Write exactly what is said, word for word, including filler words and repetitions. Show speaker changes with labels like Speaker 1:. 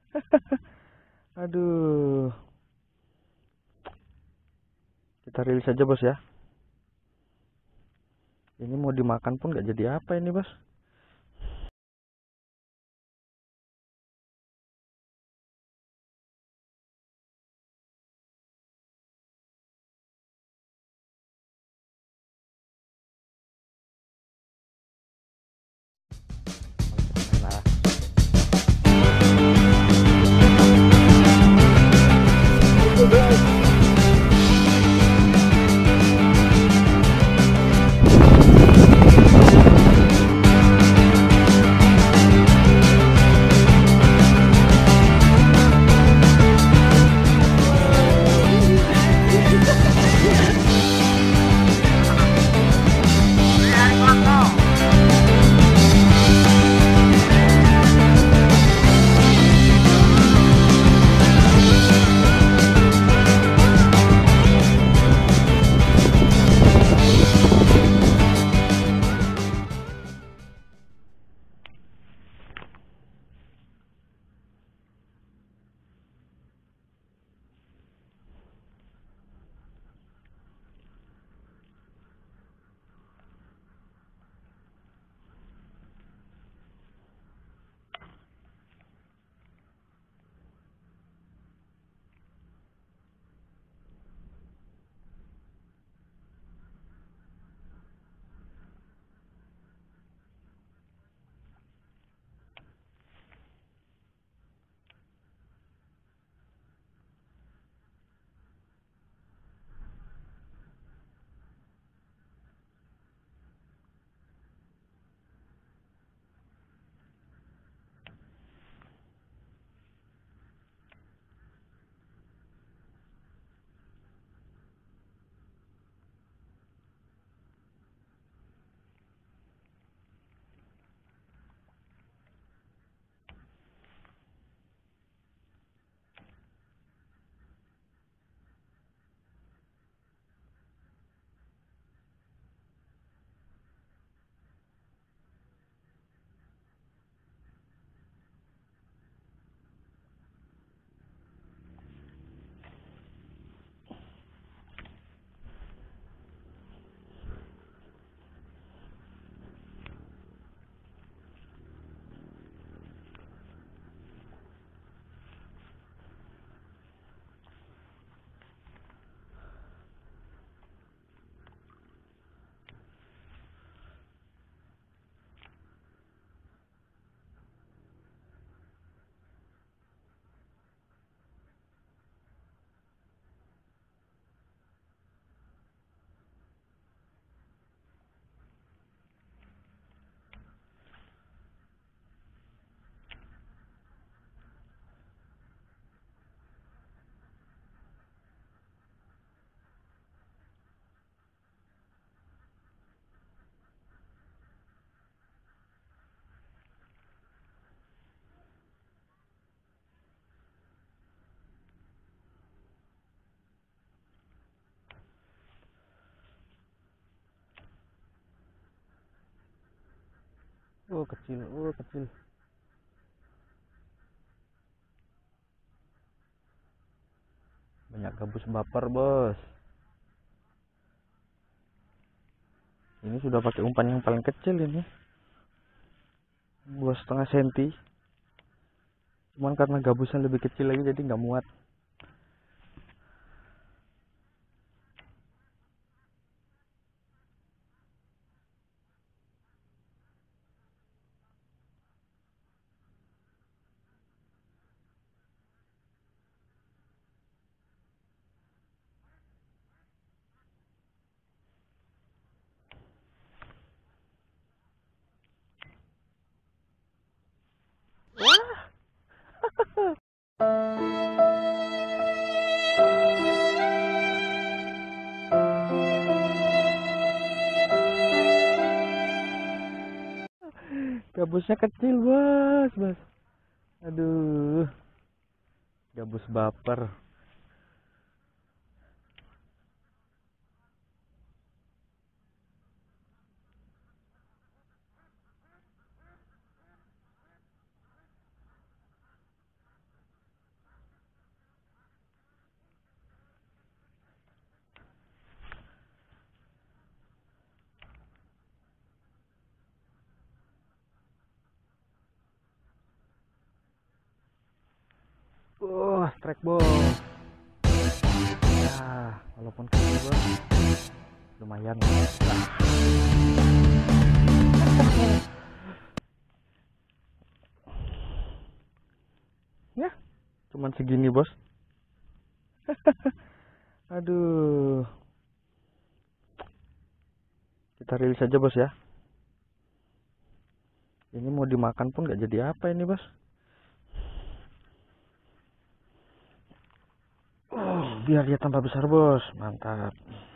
Speaker 1: Aduh, kita rilis aja bos ya. Ini mau dimakan pun gak jadi apa ini bos. Nah, oh kecil, oh kecil. Banyak gabus baper bos. Ini sudah pakai umpan yang paling kecil ini, dua setengah senti. Cuman karena gabusnya lebih kecil lagi jadi nggak muat. Gabusnya kecil bos, bos. Aduh, gabus baper. Wah, strike bos. Ya, walaupun kecil bos, lumayan. Ya, cuman segini bos. Aduh. Kita rilis aja bos ya. Ini mau dimakan pun gak jadi apa ini bos. Oh, biar dia tambah besar bos. Mantap.